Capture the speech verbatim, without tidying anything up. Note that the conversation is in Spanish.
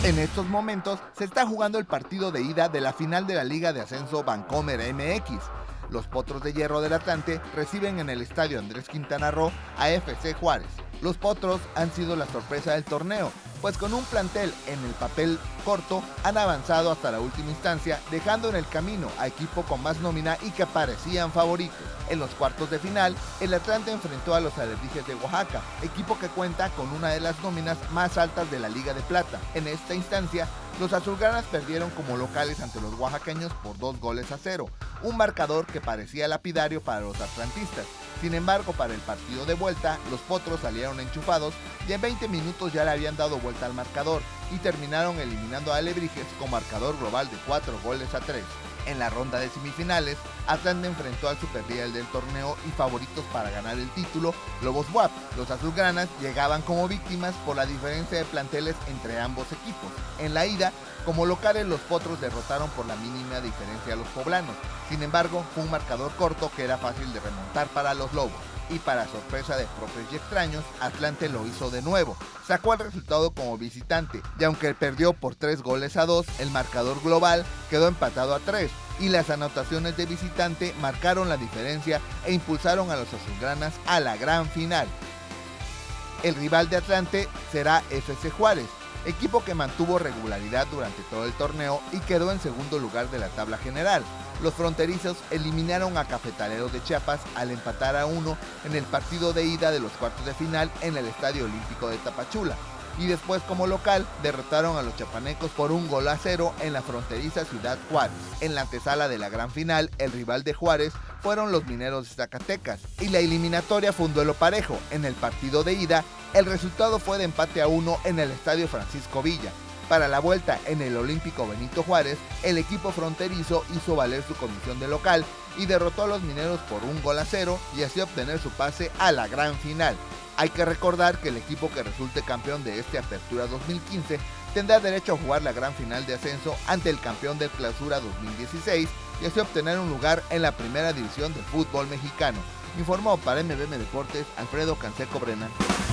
En estos momentos se está jugando el partido de ida de la final de la Liga de Ascenso Vancomer M X. Los Potros de Hierro del Atlante reciben en el estadio Andrés Quintana Roo a F C Juárez. Los Potros han sido la sorpresa del torneo, pues con un plantel en el papel corto han avanzado hasta la última instancia, dejando en el camino a equipo con más nómina y que parecían favoritos. En los cuartos de final, el Atlante enfrentó a los Alebrijes de Oaxaca, equipo que cuenta con una de las nóminas más altas de la Liga de Plata. En esta instancia, los azulgranas perdieron como locales ante los oaxaqueños por dos goles a cero, un marcador que parecía lapidario para los atlantistas. Sin embargo, para el partido de vuelta, los Potros salieron enchufados y en veinte minutos ya le habían dado vuelta al marcador y terminaron eliminando a Alebrijes con marcador global de cuatro goles a tres. En la ronda de semifinales, Atlante enfrentó al superlíder del torneo y favoritos para ganar el título, Lobos W A P. Los azulgranas llegaban como víctimas por la diferencia de planteles entre ambos equipos. En la ida, como locales, los Potros derrotaron por la mínima diferencia a los poblanos. Sin embargo, fue un marcador corto que era fácil de remontar para los Lobos. Y para sorpresa de propios y extraños, Atlante lo hizo de nuevo. Sacó el resultado como visitante, y aunque perdió por tres goles a dos, el marcador global quedó empatado a tres, y las anotaciones de visitante marcaron la diferencia e impulsaron a los azulgranas a la gran final. El rival de Atlante será F C Juárez, equipo que mantuvo regularidad durante todo el torneo y quedó en segundo lugar de la tabla general. Los fronterizos eliminaron a Cafetaleros de Chiapas al empatar a uno en el partido de ida de los cuartos de final en el Estadio Olímpico de Tapachula, y después como local derrotaron a los chapanecos por un gol a cero en la fronteriza Ciudad Juárez. En la antesala de la gran final, el rival de Juárez fueron los Mineros de Zacatecas, y la eliminatoria fue un duelo parejo. En el partido de ida, el resultado fue de empate a uno en el Estadio Francisco Villa. Para la vuelta en el Olímpico Benito Juárez, el equipo fronterizo hizo valer su condición de local y derrotó a los Mineros por un gol a cero y así obtener su pase a la gran final. Hay que recordar que el equipo que resulte campeón de este Apertura dos mil quince tendrá derecho a jugar la gran final de ascenso ante el campeón del Clausura dos mil dieciséis y así obtener un lugar en la primera división del fútbol mexicano. Informó para M B M Deportes Alfredo Canseco Brena.